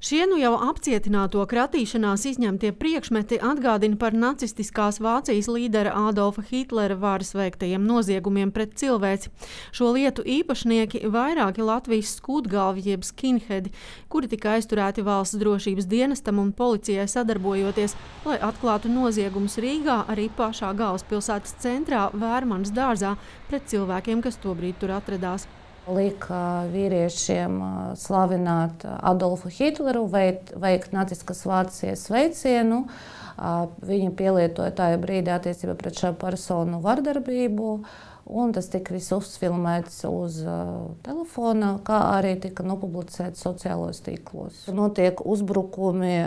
Šie nu jau apcietināto kratīšanās izņemtie priekšmeti atgādina par nacistiskās Vācijas līdera Adolfa Hitlera varas veiktajiem noziegumiem pret cilvēci. Šo lietu īpašnieki vairāki Latvijas skūtgalvi jeb skinheadi, kuri tika aizturēti valsts drošības dienestam un policijai sadarbojoties, lai atklātu noziegumus Rīgā, arī pašā galvaspilsētas centrā Vērmanas dārzā pret cilvēkiem, kas tobrīd tur atradās. Lika vīriešiem slavināt Adolfu Hitleru, veikt nacistiskas Vācijas sveicienu. Viņi pielietoja tajā brīdī attiecībā pret šo personu vardarbību. Un tas tika viss uzfilmēts uz telefona, kā arī tika nopublicēts sociālos tīklos. Notiek uzbrukumi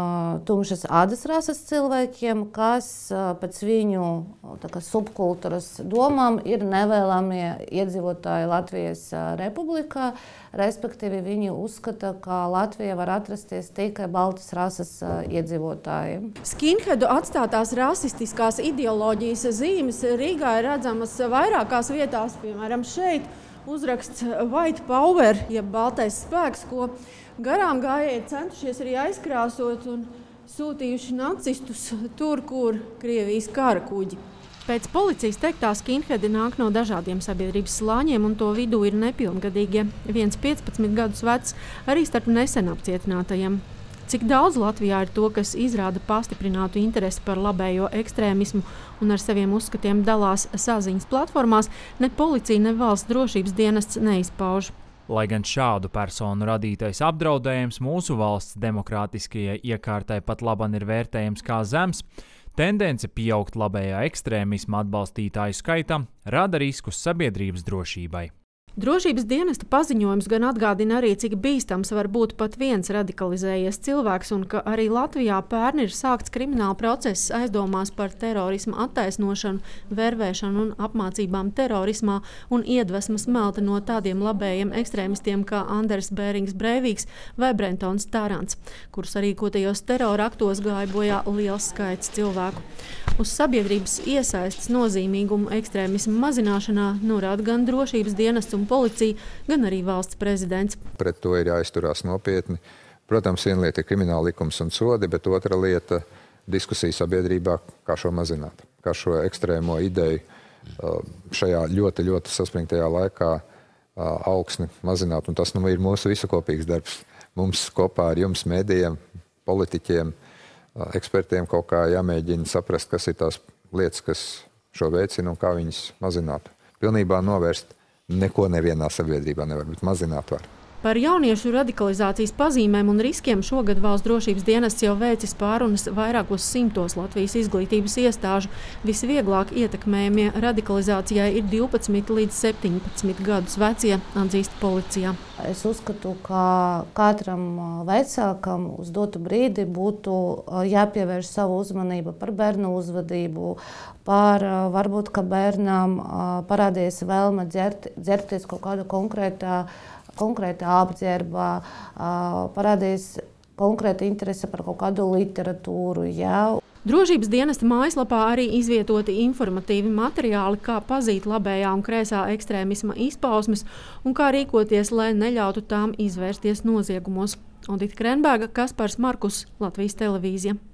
tumšas ādas rases cilvēkiem, kas pēc viņu subkultūras domām ir nevēlamie iedzīvotāji Latvijas Republikā. Respektīvi, viņi uzskata, ka Latvija var atrasties tikai baltas rases iedzīvotājiem. Skinheadu atstātās rasistiskās ideoloģijas zīmes Rīgā ir redzamas vairākās vietās, piemēram, šeit uzraksts White Power, jeb baltais spēks, ko garām gājēji centušies arī aizkrāsot un sūtījuši nacistus tur, kur Krievijas kara kuģi. Pēc policijas teiktā skinheadi nāk no dažādiem sabiedrības slāņiem, un to vidū ir nepilngadīgie. Viens 15 gadus vecs arī starp nesen apcietinātajiem. Cik daudz Latvijā ir to, kas izrāda pastiprinātu interesi par labējo ekstrēmismu un ar saviem uzskatiem dalās saziņas platformās, ne policija, ne valsts drošības dienests neizpauž. Lai gan šādu personu radītais apdraudējums mūsu valsts demokrātiskajai iekārtai pat laban ir vērtējams kā zems, tendence pieaugt labējā ekstrēmisma atbalstītāju skaitam rada riskus sabiedrības drošībai. Drošības dienesta paziņojums gan atgādina arī, cik bīstams var būt pat viens radikalizējies cilvēks, un ka arī Latvijā pērn ir sākts krimināla process aizdomās par terorismu attaisnošanu, vervēšanu un apmācībām terorismā un iedvesmas melta no tādiem labējiem ekstrēmistiem kā Anders Bērings Breivīks vai Brentons Tarants, kurus arī kotajos terora aktos gāja bojā liels skaits cilvēku. Uz sabiedrības iesaistes nozīmīgumu ekstrēmismu mazināšanā norāda gan drošības dienests un policija, gan arī valsts prezidents. Pret to ir jāizturās nopietni. Protams, viena lieta ir krimināla likums un sodi, bet otra lieta - diskusija sabiedrībā, kā šo mazināt, kā šo ekstrēmo ideju šajā ļoti, ļoti saspringtajā laikā augsni mazināt. Un tas ir mūsu visu kopīgs darbs. Mums kopā ar jums, mēdījiem, politiķiem, ekspertiem kaut kā jāmēģina saprast, kas ir tās lietas, kas šo veicina un kā viņas mazināt. Pilnībā novērst neko nevienā sabiedrībā nevar, bet mazināt var. Par jauniešu radikalizācijas pazīmēm un riskiem šogad valsts drošības dienests jau veicis pārunas vairākos 100 Latvijas izglītības iestāžu. Visvieglāk ietekmējamie radikalizācijai ir 12 līdz 17 gadus vecie, atzīst policijā. Es uzskatu, ka katram vecākam uz dotu brīdi būtu jāpievērš savu uzmanību par bērnu uzvedību, par varbūt, ka bērnam parādījies vēlme ģērbties kaut kāda konkrēta apģērbā, parādīs konkrēta interese par kaut kādu literatūru. Jā. Drošības dienesta mājaslapā arī izvietoti informatīvi materiāli, kā pazīt labējā un kreisā ekstrēmisma izpausmes un kā rīkoties, lai neļautu tām izvērsties noziegumos. Odita Krenberga, Kaspars Markus, Latvijas televīzija.